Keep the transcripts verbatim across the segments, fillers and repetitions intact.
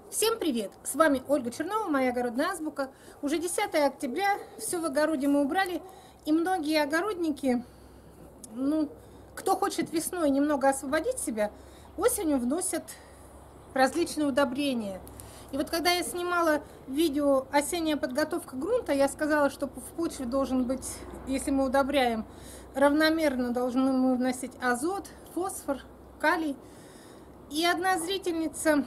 Всем привет! С вами Ольга Чернова, моя огородная азбука. Уже десятое октября, все в огороде мы убрали, и многие огородники, ну, кто хочет весной немного освободить себя, осенью вносят различные удобрения. И вот когда я снимала видео «Осенняя подготовка грунта», я сказала, что в почве должен быть, если мы удобряем, равномерно должны мы вносить азот, фосфор, калий. И одна зрительница...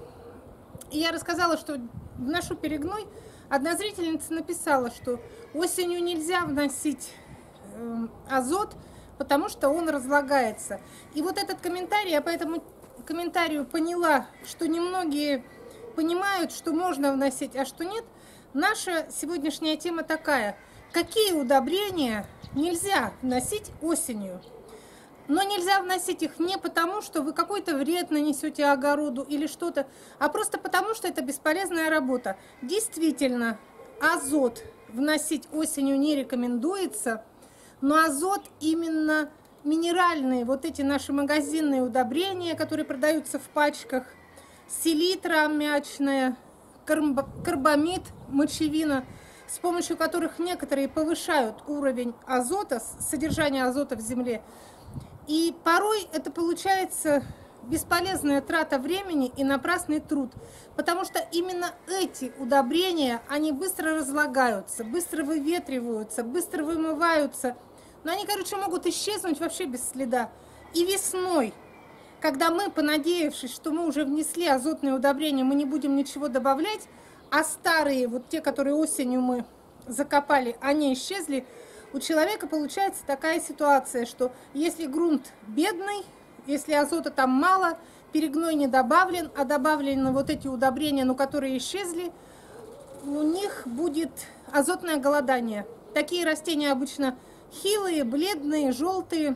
И я рассказала, что вношу перегной. Одна зрительница написала, что осенью нельзя вносить э, азот, потому что он разлагается. И вот этот комментарий, я по этому комментарию поняла, что немногие понимают, что можно вносить, а что нет. Наша сегодняшняя тема такая: какие удобрения нельзя вносить осенью? Но нельзя вносить их не потому, что вы какой-то вред нанесете огороду или что-то, а просто потому, что это бесполезная работа. Действительно, азот вносить осенью не рекомендуется, но азот именно минеральные, вот эти наши магазинные удобрения, которые продаются в пачках, селитра аммиачная, карбамид, мочевина, с помощью которых некоторые повышают уровень азота, содержание азота в земле. И порой это получается бесполезная трата времени и напрасный труд, потому что именно эти удобрения, они быстро разлагаются, быстро выветриваются, быстро вымываются, но они, короче, могут исчезнуть вообще без следа. И весной, когда мы, понадеявшись, что мы уже внесли азотные удобрения, мы не будем ничего добавлять, а старые, вот те, которые осенью мы закопали, они исчезли, у человека получается такая ситуация, что если грунт бедный, если азота там мало, перегной не добавлен, а добавлены вот эти удобрения, но которые исчезли, у них будет азотное голодание. Такие растения обычно хилые, бледные, желтые.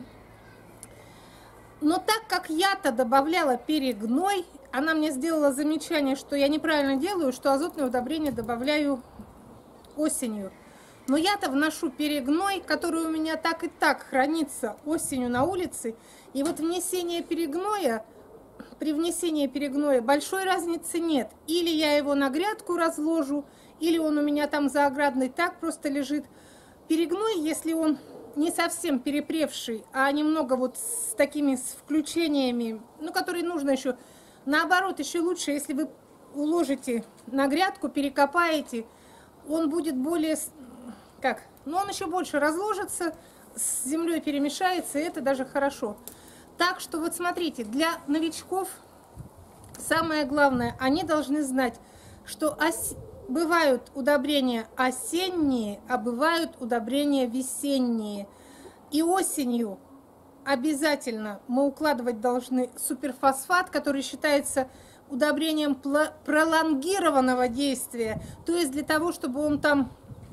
Но так как я-то добавляла перегной, она мне сделала замечание, что я неправильно делаю, что азотные удобрения добавляю осенью. Но я-то вношу перегной, который у меня так и так хранится осенью на улице. И вот внесение перегноя, при внесении перегноя большой разницы нет. Или я его на грядку разложу, или он у меня там за оградой так просто лежит. Перегной, если он не совсем перепревший, а немного вот с такими с включениями, ну, которые нужно еще, наоборот, еще лучше, если вы уложите на грядку, перекопаете, он будет более... Как? Но он еще больше разложится, с землей перемешается, и это даже хорошо. Так что вот смотрите, для новичков самое главное, они должны знать, что ос... бывают удобрения осенние, а бывают удобрения весенние. И осенью обязательно мы укладывать должны суперфосфат, который считается удобрением пролонгированного действия. То есть для того, чтобы он там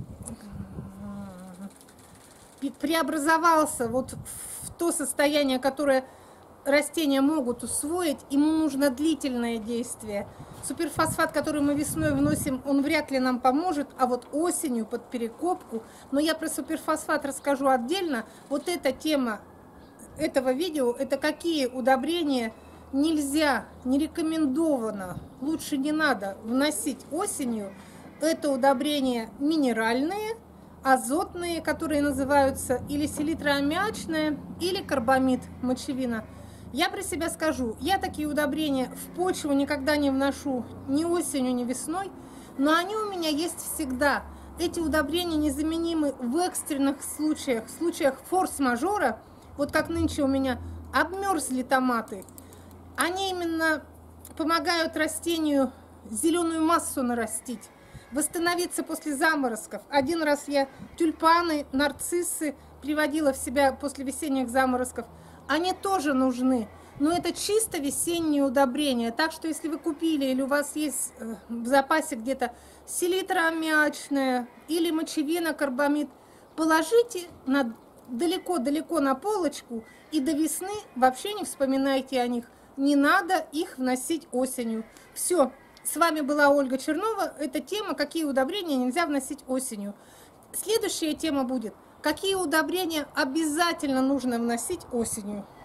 преобразовался вот в то состояние, которое растения могут усвоить, ему нужно длительное действие. Суперфосфат, который мы весной вносим, он вряд ли нам поможет, а вот осенью под перекопку. Но я про суперфосфат расскажу отдельно. Вот эта тема этого видео, это какие удобрения нельзя, не рекомендовано, лучше не надо вносить осенью. Это удобрения минеральные, азотные, которые называются или селитра аммиачная, или карбамид, мочевина. Я про себя скажу, я такие удобрения в почву никогда не вношу ни осенью, ни весной, но они у меня есть всегда. Эти удобрения незаменимы в экстренных случаях, в случаях форс-мажора, вот как нынче у меня обмерзли томаты. Они именно помогают растению зеленую массу нарастить, восстановиться после заморозков. Один раз я тюльпаны, нарциссы приводила в себя после весенних заморозков. Они тоже нужны, но это чисто весенние удобрения. Так что если вы купили или у вас есть в запасе где-то селитра аммиачная или мочевина, карбамид, положите далеко-далеко на полочку и до весны вообще не вспоминайте о них. Не надо их вносить осенью. Все. С вами была Ольга Чернова. Эта тема, какие удобрения нельзя вносить осенью. Следующая тема будет, какие удобрения обязательно нужно вносить осенью.